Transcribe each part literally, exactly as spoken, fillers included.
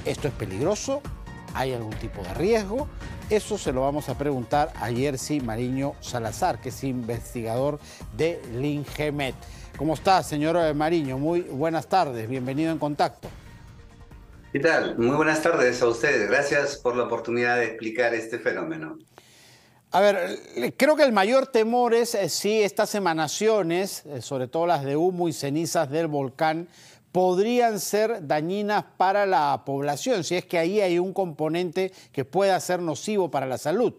¿Esto es peligroso? ¿Hay algún tipo de riesgo? Eso se lo vamos a preguntar a Jerzy Mariño Salazar, que es investigador de INGEMET. ¿Cómo está, señor Mariño? Muy buenas tardes, bienvenido en Contacto. ¿Qué tal? Muy buenas tardes a ustedes. Gracias por la oportunidad de explicar este fenómeno. A ver, creo que el mayor temor es eh, si estas emanaciones, eh, sobre todo las de humo y cenizas del volcán, podrían ser dañinas para la población, si es que ahí hay un componente que pueda ser nocivo para la salud.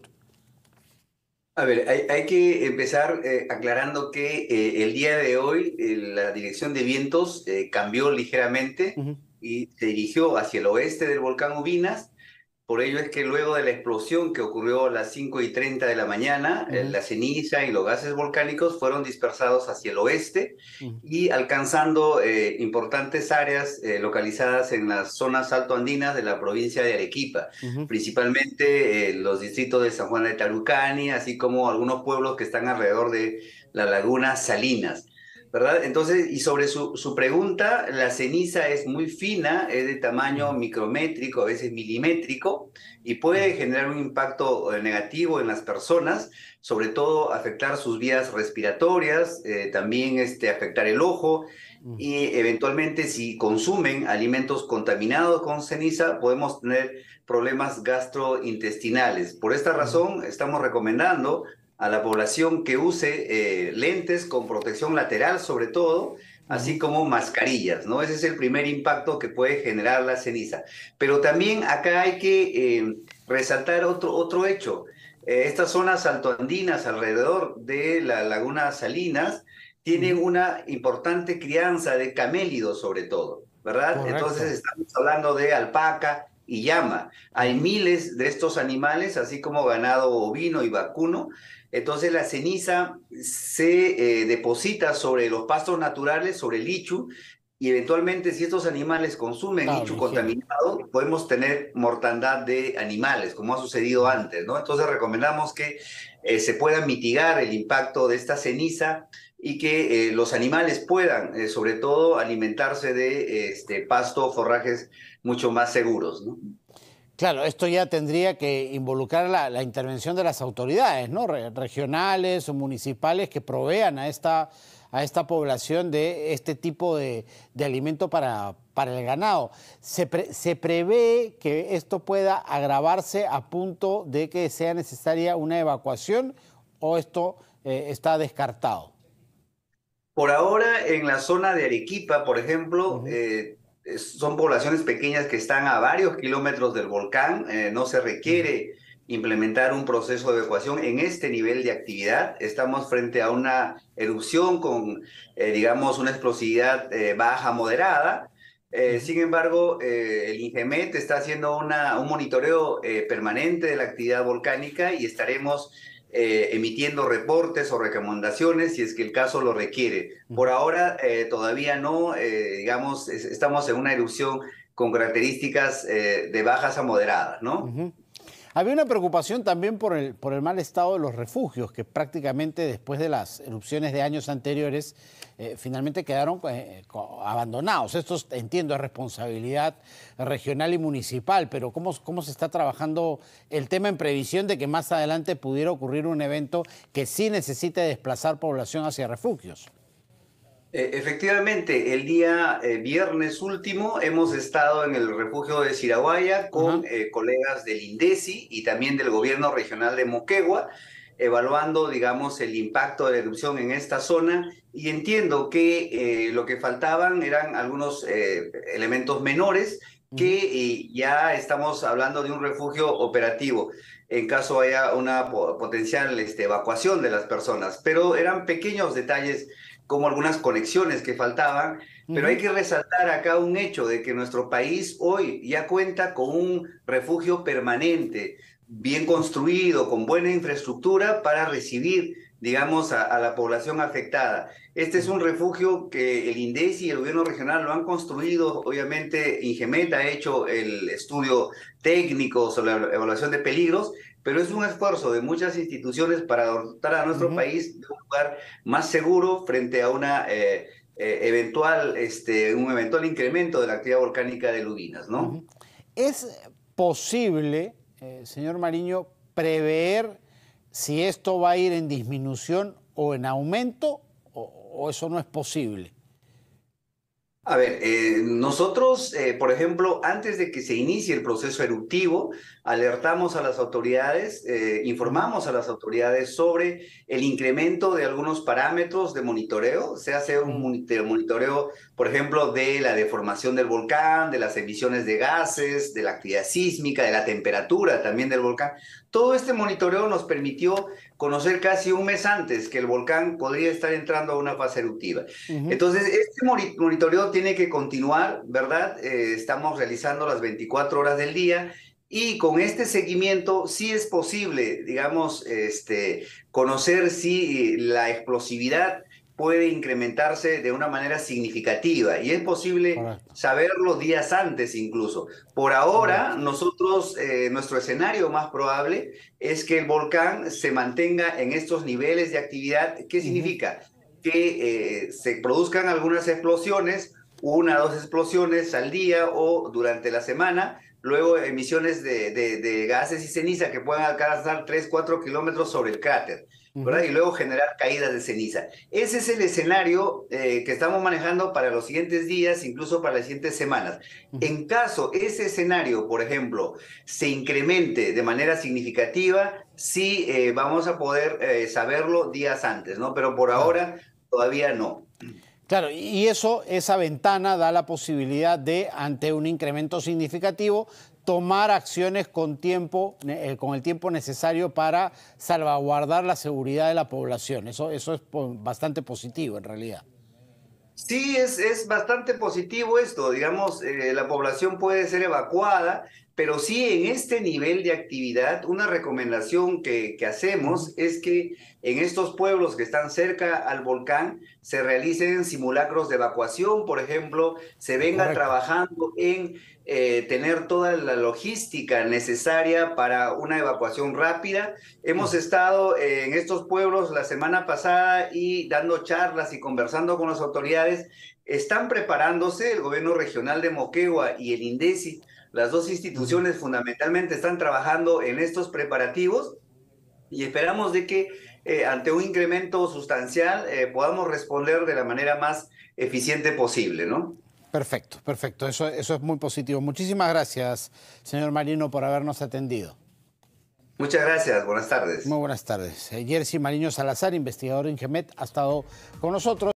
A ver, hay, hay que empezar eh, aclarando que eh, el día de hoy eh, la dirección de vientos eh, cambió ligeramente Uh-huh. y se dirigió hacia el oeste del volcán Ubinas. Por ello es que luego de la explosión que ocurrió a las cinco y treinta de la mañana, eh, Uh-huh. la ceniza y los gases volcánicos fueron dispersados hacia el oeste Uh-huh. y alcanzando eh, importantes áreas eh, localizadas en las zonas altoandinas de la provincia de Arequipa, Uh-huh. principalmente eh, los distritos de San Juan de Tarucani, así como algunos pueblos que están alrededor de la laguna Salinas. ¿Verdad? Entonces, y sobre su, su pregunta, la ceniza es muy fina, es de tamaño micrométrico, a veces milimétrico, y puede generar un impacto negativo en las personas, sobre todo afectar sus vías respiratorias, eh, también este, afectar el ojo, y eventualmente si consumen alimentos contaminados con ceniza, podemos tener problemas gastrointestinales. Por esta razón, estamos recomendando a la población que use eh, lentes con protección lateral sobre todo, así Uh-huh. como mascarillas, ¿no? Ese es el primer impacto que puede generar la ceniza. Pero también acá hay que eh, resaltar otro, otro hecho. Eh, estas zonas altoandinas alrededor de la laguna Salinas tienen Uh-huh. una importante crianza de camélidos sobre todo, ¿verdad? Entonces Correcto. estamos hablando de alpaca y llama. Hay Uh-huh. miles de estos animales, así como ganado ovino y vacuno. Entonces la ceniza se eh, deposita sobre los pastos naturales, sobre el lichu, y eventualmente si estos animales consumen Claro, la lichu higiene. contaminado, podemos tener mortandad de animales, como ha sucedido Uh-huh. antes, ¿no? Entonces recomendamos que eh, se pueda mitigar el impacto de esta ceniza y que eh, los animales puedan, eh, sobre todo, alimentarse de eh, este, pasto, forrajes mucho más seguros, ¿no? Claro, esto ya tendría que involucrar la, la intervención de las autoridades, ¿no? Re- regionales o municipales que provean a esta, a esta población de este tipo de, de alimento para, para el ganado. ¿Se, pre, ¿Se prevé que esto pueda agravarse a punto de que sea necesaria una evacuación o esto eh, está descartado? Por ahora, en la zona de Arequipa, por ejemplo, Uh-huh. eh, son poblaciones pequeñas que están a varios kilómetros del volcán. Eh, no se Uh-huh. requiere implementar un proceso de evacuación en este nivel de actividad. Estamos frente a una erupción con, eh, digamos, una explosividad eh, baja, moderada. Eh, Uh-huh. sin embargo, eh, el INGEMET está haciendo una, un monitoreo eh, permanente de la actividad volcánica y estaremos eh, emitiendo reportes o recomendaciones si es que el caso lo requiere. Por Uh-huh. ahora eh, todavía no, eh, digamos, es, estamos en una erupción con características eh, de bajas a moderadas, ¿no? Uh-huh. Había una preocupación también por el, por el mal estado de los refugios, que prácticamente después de las erupciones de años anteriores, eh, finalmente quedaron eh, abandonados. Esto, entiendo, es responsabilidad regional y municipal, pero ¿cómo, cómo se está trabajando el tema en previsión de que más adelante pudiera ocurrir un evento que sí necesite desplazar población hacia refugios? Eh, efectivamente, el día eh, viernes último hemos estado en el refugio de Siraguaya con Ajá. eh, colegas del INDECI y también del gobierno regional de Moquegua, evaluando, digamos, el impacto de la erupción en esta zona y entiendo que eh, lo que faltaban eran algunos eh, elementos menores que Uh-huh. eh, ya estamos hablando de un refugio operativo en caso haya una po potencial este, evacuación de las personas, pero eran pequeños detalles como algunas conexiones que faltaban, pero hay Uh-huh. que resaltar acá un hecho de que nuestro país hoy ya cuenta con un refugio permanente, bien construido, con buena infraestructura para recibir, digamos, a, a la población afectada. Este es un refugio que el INDECI y el gobierno regional lo han construido, obviamente INGEMET ha hecho el estudio técnico sobre la evaluación de peligros, pero es un esfuerzo de muchas instituciones para dotar a nuestro Uh-huh. país de un lugar más seguro frente a una eh, eh, eventual, este, un eventual incremento de la actividad volcánica de Lubinas, ¿no? Uh-huh. ¿Es posible, eh, señor Mariño, prever si esto va a ir en disminución o en aumento, o, o eso no es posible? A ver, eh, nosotros, eh, por ejemplo, antes de que se inicie el proceso eruptivo, alertamos a las autoridades, eh, informamos a las autoridades sobre el incremento de algunos parámetros de monitoreo. Se hace un monitoreo, por ejemplo, de la deformación del volcán, de las emisiones de gases, de la actividad sísmica, de la temperatura también del volcán. Todo este monitoreo nos permitió conocer casi un mes antes que el volcán podría estar entrando a una fase eruptiva. Uh-huh. Entonces, este monitoreo tiene que continuar, ¿verdad? Eh, estamos realizando las veinticuatro horas del día y con este seguimiento sí es posible, digamos, este, conocer si la explosividad puede incrementarse de una manera significativa y es posible Correcto. saberlo días antes incluso. Por ahora, Correcto. nosotros, eh, nuestro escenario más probable es que el volcán se mantenga en estos niveles de actividad. ¿Qué uh-huh. significa? Que eh, se produzcan algunas explosiones, una o dos explosiones al día o durante la semana, luego emisiones de, de, de gases y ceniza que puedan alcanzar tres, cuatro kilómetros sobre el cráter, ¿verdad? Uh-huh. Y luego generar caídas de ceniza. Ese es el escenario eh, que estamos manejando para los siguientes días, incluso para las siguientes semanas. Uh-huh. En caso ese escenario, por ejemplo, se incremente de manera significativa, sí eh, vamos a poder eh, saberlo días antes, ¿no? Pero por ahora todavía no. Claro, y eso, esa ventana da la posibilidad de, ante un incremento significativo, tomar acciones con tiempo, eh, con el tiempo necesario para salvaguardar la seguridad de la población. Eso, eso es bastante positivo, en realidad. Sí, es, es bastante positivo esto. Digamos, eh, la población puede ser evacuada, pero sí en este nivel de actividad, una recomendación que, que hacemos es que en estos pueblos que están cerca al volcán se realicen simulacros de evacuación, por ejemplo, se venga Correcto. trabajando en eh, tener toda la logística necesaria para una evacuación rápida. Hemos estado eh, en estos pueblos la semana pasada y dando charlas y conversando con las autoridades. Están preparándose, el gobierno regional de Moquegua y el INDECI, las dos instituciones uh-huh. fundamentalmente están trabajando en estos preparativos y esperamos de que eh, ante un incremento sustancial eh, podamos responder de la manera más eficiente posible, ¿no? Perfecto, perfecto. Eso, eso es muy positivo. Muchísimas gracias, señor Mariño, por habernos atendido. Muchas gracias. Buenas tardes. Muy buenas tardes. Jerzy Mariño Salazar, investigador en Ingemet, ha estado con nosotros.